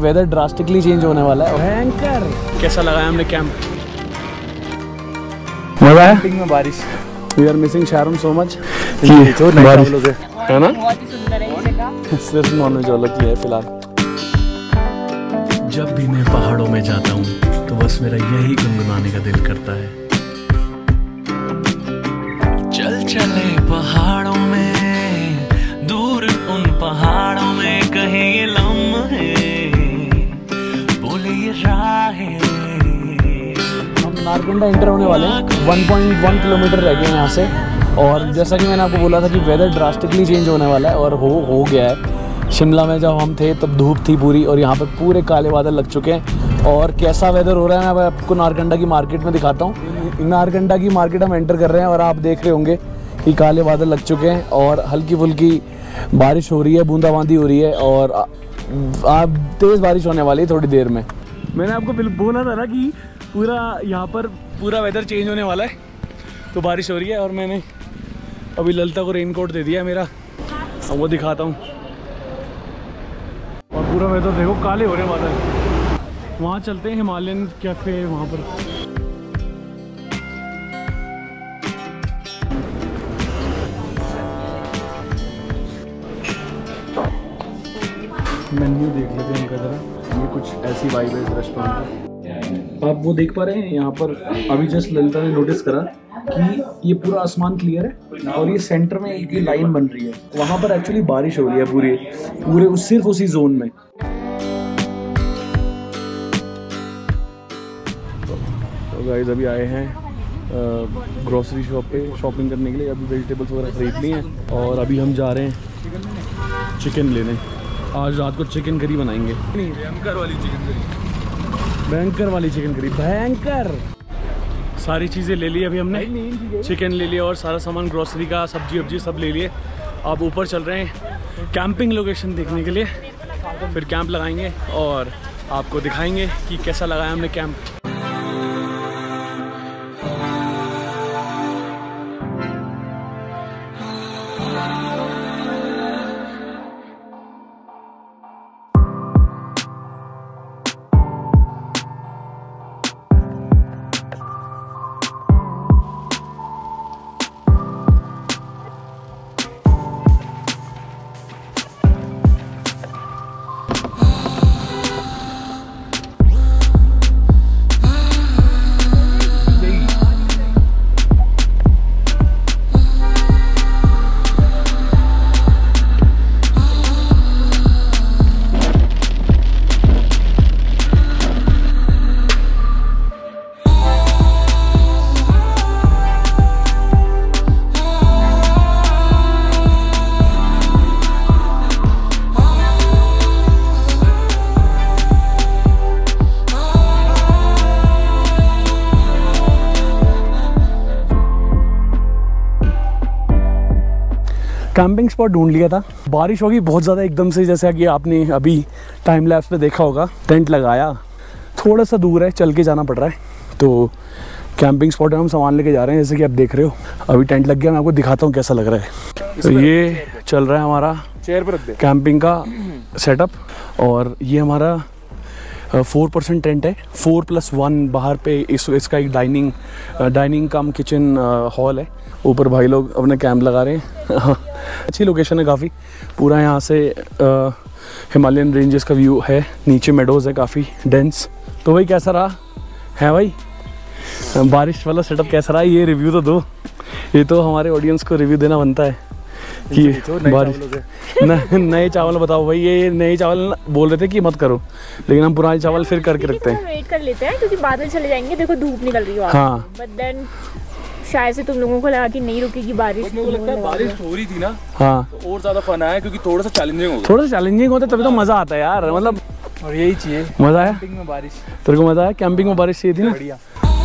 Weather drastically change होने वाला है। भयंकर। कैसा लगाया हमने कैंप? मजा है? में बारिश। We are missing Sharon so much. बारिश है ना? बहुत ही सुंदर है ये जगह। सिर्फ नॉनवेज वालों की है फिलहाल। जब भी मैं पहाड़ों में जाता हूँ तो बस मेरा यही गुनगुनाने का दिल करता है। चल चले पहाड़ों में, दूर उन पहाड़ों में कहीं ये लम्हे, बोले ये राहें। हम नारकंडा एंटर होने वाले हैं। 1.1 किलोमीटर रह गए हैं यहाँ से। और जैसा कि मैंने आपको बोला था कि वेदर ड्रास्टिकली चेंज होने वाला है और हो गया है। शिमला में जब हम थे तब धूप थी पूरी और यहाँ पे पूरे काले बादल लग चुके हैं। और कैसा वेदर हो रहा है मैं आपको नारकंडा की मार्केट में दिखाता हूँ। नारकंडा की मार्केट हम एंटर कर रहे हैं और आप देख रहे होंगे कि काले बादल लग चुके हैं और हल्की फुल्की बारिश हो रही है, बूंदाबांदी हो रही है और आप तेज़ बारिश होने वाली है थोड़ी देर में। मैंने आपको बोला था ना कि पूरा यहाँ पर पूरा वेदर चेंज होने वाला है, तो बारिश हो रही है। और मैंने अभी ललिता को रेनकोट दे दिया है मेरा, अब वो दिखाता हूँ। और पूरा वेदर देखो, काले हो रहे हैं बादल। वहाँ चलते हैं, हिमालयन कैफ़े है वहाँ पर। मेन्यू देख लेते हैं इनका ज़रा। ये कुछ ऐसी वाइब है इस रेस्टोरेंट की। आप वो देख पा रहे हैं यहाँ पर, अभी जस्ट ललिता ने नोटिस करा कि ये पूरा आसमान क्लियर है और ये सेंटर में एक लाइन बन रही है। वहाँ पर एक्चुअली बारिश हो रही है पूरे सिर्फ उसी जोन में। तो गाइस अभी आए हैं ग्रोसरी शॉप पे शॉपिंग करने के लिए। अभी वेजिटेबल्स वगैरह खरीद ली हैं और अभी हम जा रहे हैं चिकन लेने। आज रात को चिकन करी बनाएंगे। भयंकर वाली चिकन करी। भयंकर वाली चिकन करी, भयंकर। सारी चीज़ें ले ली अभी हमने। चिकन ले लिया और सारा सामान ग्रोसरी का, सब्जी वब्जी सब ले लिए। अब ऊपर चल रहे हैं कैंपिंग लोकेशन देखने के लिए। फिर कैंप लगाएंगे और आपको दिखाएंगे कि कैसा लगाया हमने कैंप। कैंपिंग स्पॉट ढूंढ लिया था। बारिश होगी बहुत ज़्यादा एकदम से, जैसा कि आपने अभी टाइम लैप्स पे देखा होगा। टेंट लगाया, थोड़ा सा दूर है, चल के जाना पड़ रहा है। तो कैंपिंग स्पॉट है, हम सामान लेके जा रहे हैं जैसे कि आप देख रहे हो। अभी टेंट लग गया, मैं आपको दिखाता हूँ कैसा लग रहा है। तो ये चल रहा है हमारा चेयर पर रख दे कैंपिंग का सेटअप। और ये हमारा 4% टेंट है, 4+1 बाहर पे इसका एक डाइनिंग कम किचन हॉल है। ऊपर भाई लोग अपने कैंप लगा रहे हैं। अच्छी लोकेशन है काफ़ी। पूरा यहाँ से हिमालयन रेंजेस का व्यू है, नीचे मेडोज़ है काफ़ी डेंस। तो भाई कैसा रहा है भाई बारिश वाला सेटअप, कैसा रहा? ये रिव्यू तो दो। ये तो हमारे ऑडियंस को रिव्यू देना बनता है कि बारिश। नए चावल बताओ भाई। ये नए चावल बोल रहे थे कि मत करो, लेकिन हम पुराने चावल फिर करके रखते हैं। वेट कर लेते हैं क्योंकि बादल चले जाएंगे। देखो धूप निकल रही है। हाँ, बट देन शायद से तुम लोगों को लगा कि नहीं रुकेगी बारिश। मुझे लगता है बारिश हो रही थी ना, हाँ, तो और ज्यादा फन आया क्योंकि थोड़ा सा चैलेंजिंग होता तभी तो मज़ा आता है यार। मतलब और यही चाहिए, मज़ा आया कैंपिंग में बारिश। तेरे को मज़ा आया? कैंपिंग में बारिश चाहिए थी ना। बढ़िया।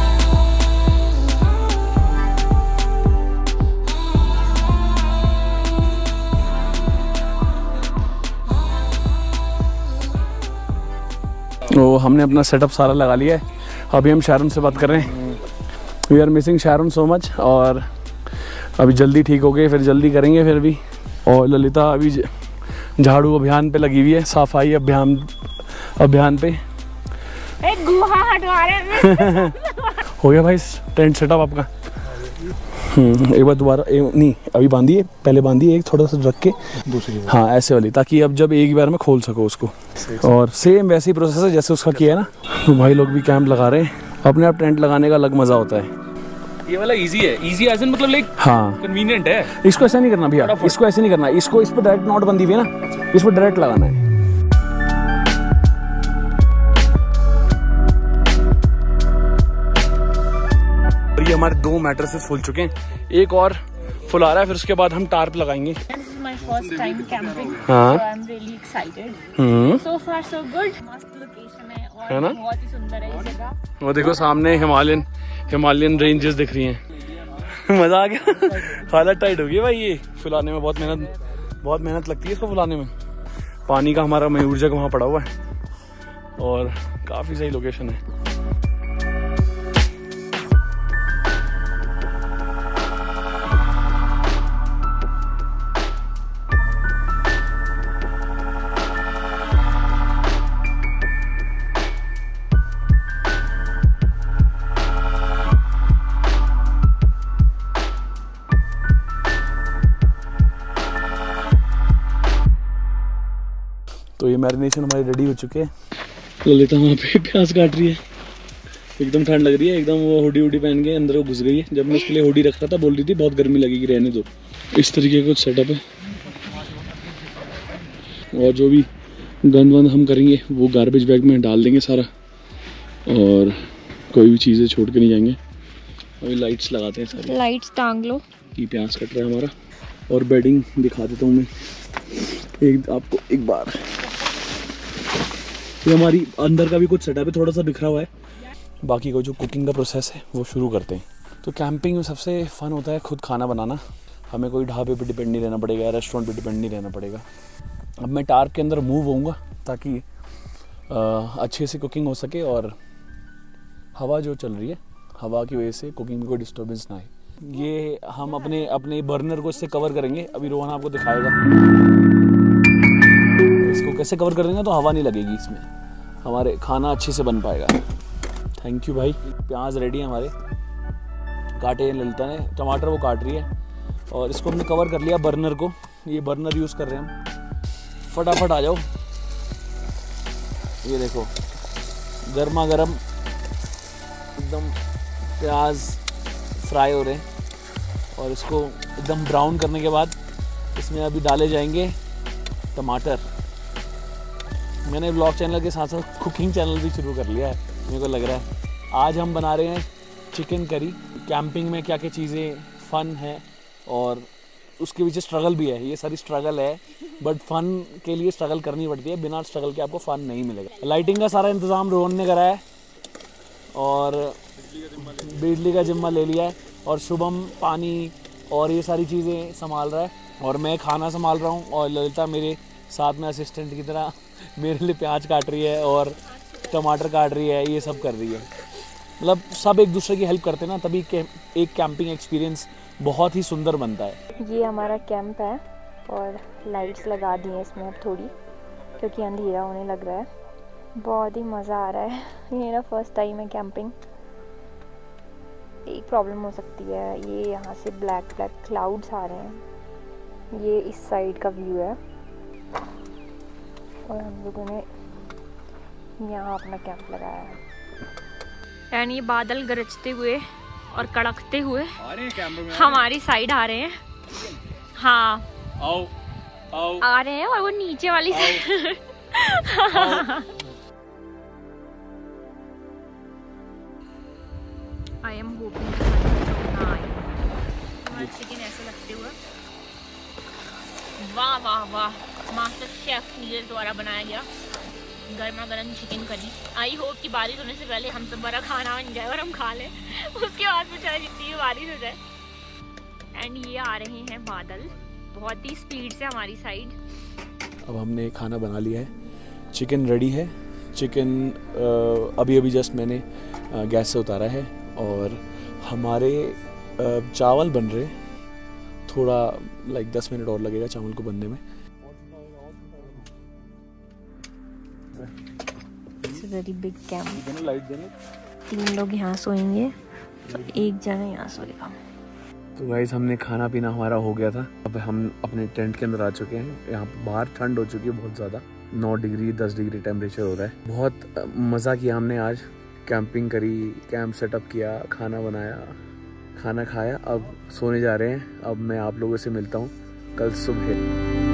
तो हमने अपना सेटअप सारा लगा लिया है। अभी हम शारोन से बात कर रहे हैं। We are missing Sharon so much. और अभी जल्दी ठीक हो गए, फिर जल्दी करेंगे फिर भी। और ललिता अभी झाड़ू अभियान पे लगी हुई है, सफाई अभियान अभियान पे। गुहा हटवा रहे हैं। हो गया भाई टेंट सेटअप आपका? एक बार दोबारा नहीं, अभी बांधिए, पहले बांधिए एक थोड़ा सा रख के दूसरी, हाँ ऐसे वाली, ताकि अब जब एक बार में खोल सको उसको। और सेम वैसे ही प्रोसेस है जैसे उसका किया है ना। तो भाई लोग भी कैंप लगा रहे हैं। अपने आप टेंट लगाने का अलग मजा होता है। ये वाला इजी है, इजी एज इन मतलब लाइक हाँ कन्वीनियंट है। इसको ऐसा नहीं करना भैया, इसको ऐसे नहीं करना, इसको इस पर डायरेक्ट नॉट बंदी हुई है ना, इस पर डायरेक्ट लगाना है। ये हमारे 2 मैट्रेसेस फुल चुके हैं, एक और फुल आ रहा है, फिर उसके बाद हम टार्प लगाएंगे। My first time camping, हाँ। so I'm really excited. So far so good. मस्त लोकेशन है और है ना? बहुत ही सुंदर है ये जगह। वो देखो सामने हिमालयन रेंजेस दिख रही हैं। मजा आ गया। हालत टाइट हो गई भाई, ये फुलाने में बहुत मेहनत लगती है इसको फुलाने में। पानी का हमारा मयूर जग वहाँ पड़ा हुआ है और काफी सही लोकेशन है। तो ये मैरिनेशन हमारी रेडी हो चुके हैं। ललिता वहाँ पे प्याज काट रही है, एकदम ठंड लग रही है, एकदम वो हुडी पहन के अंदर वो घुस गई है। जब मैं उसके लिए हुडी रख रहा था बोल रही थी बहुत गर्मी लगेगी, रहने दो। इस तरीके का कुछ सेटअप है। और जो भी गंद वंद हम करेंगे वो गार्बेज बैग में डाल देंगे सारा, और कोई भी चीज़ें छोड़ के नहीं जाएंगे। अभी लाइट्स लगाते हैं सारी, लाइट्स टांग लो कि प्याज कट रहा है हमारा। और बेडिंग दिखा देता हूँ मैं आपको एक बार। ये हमारी अंदर का भी कुछ सेटअप है, थोड़ा सा बिखरा हुआ है। बाकी का जो कुकिंग का प्रोसेस है वो शुरू करते हैं। तो कैंपिंग में सबसे फ़न होता है खुद खाना बनाना। हमें कोई ढाबे पे डिपेंड नहीं रहना पड़ेगा, रेस्टोरेंट पे डिपेंड नहीं रहना पड़ेगा। अब मैं टार्प के अंदर मूव होऊंगा ताकि अच्छे से कुकिंग हो सके, और हवा जो चल रही है, हवा की वजह से कुकिंग में कोई डिस्टर्बेंस ना आए। ये हम अपने बर्नर को इससे कवर करेंगे। अभी रोहन आपको दिखाएगा इसको कैसे कवर कर देंगे तो हवा नहीं लगेगी इसमें, हमारे खाना अच्छे से बन पाएगा। थैंक यू भाई। प्याज रेडी है हमारे, काटे ललिता ने, टमाटर वो काट रही है, और इसको हमने कवर कर लिया बर्नर को। ये बर्नर यूज़ कर रहे हैं हम। फटाफट आ जाओ, ये देखो गर्मा गर्म एकदम प्याज फ्राई हो रहे हैं, और इसको एकदम ब्राउन करने के बाद इसमें अभी डाले जाएंगे टमाटर। मैंने ब्लॉग चैनल के साथ साथ कुकिंग चैनल भी शुरू कर लिया है, मेरे को लग रहा है। आज हम बना रहे हैं चिकन करी। कैंपिंग में क्या क्या चीज़ें फ़न है और उसके पीछे स्ट्रगल भी है, ये सारी स्ट्रगल है, बट फ़न के लिए स्ट्रगल करनी पड़ती है। बिना स्ट्रगल के आपको फ़न नहीं मिलेगा। लाइटिंग का सारा इंतज़ाम रोहन ने करा है, और बिजली का जिम्मा ले लिया है, और शुभम पानी और ये सारी चीज़ें संभाल रहा है, और मैं खाना संभाल रहा हूँ, और ललिता मेरे साथ में असिस्टेंट की तरह मेरे लिए प्याज काट रही है और टमाटर काट रही है, ये सब कर रही है। मतलब सब एक दूसरे की हेल्प करते हैं ना, तभी एक कैंपिंग एक्सपीरियंस बहुत ही सुंदर बनता है। ये हमारा कैंप है और लाइट्स लगा दी हैं इसमें अब थोड़ी, क्योंकि अंधेरा होने लग रहा है। बहुत ही मज़ा आ रहा है। ये मेरा फर्स्ट टाइम है कैंपिंग। एक प्रॉब्लम हो सकती है, ये यहाँ से ब्लैक क्लाउड्स आ रहे हैं। ये इस साइड का व्यू है, और हम लोगों ने यहाँ अपना कैंप लगाया है। यानी ये बादल गरजते हुए और कड़कते हुए हमारी साइड आ रहे हैं। हाँ आओ आओ आ रहे हैं, और वो नीचे वाली side. I am hoping chicken ऐसे लगते हुए। वाह वाह वाह, मास्टर शेफ नीरज द्वारा बनाया गया गर्मा गर्म चिकन करी। आई होप कि बारिश होने से पहले हम सब बड़ा खाना बन जाए और हम खा लें, उसके बाद में चाहे जितनी भी बारिश हो जाए। एंड ये आ रहे हैं बादल बहुत ही स्पीड से हमारी साइड। अब हमने खाना बना लिया है, चिकन रेडी है। चिकन अभी जस्ट मैंने गैस से उतारा है, और हमारे चावल बन रहे, थोड़ा लाइक 10 मिनट और लगेगा चावल को बनने में। Very big camp. लाइट देने 3 लोग यहाँ सोएंगे तो 1 जना यहाँ सोएगा। तो गाइस हमने खाना पीना हमारा हो गया था। अब हम अपने टेंट के अंदर आ चुके हैं। यहाँ बाहर ठंड हो चुकी है बहुत ज़्यादा, 9 डिग्री 10 डिग्री टेम्परेचर हो रहा है। बहुत मज़ा किया हमने आज, कैंपिंग करी, कैंप सेटअप किया, खाना बनाया, खाना खाया। अब सोने जा रहे हैं। अब मैं आप लोगों से मिलता हूँ कल सुबह।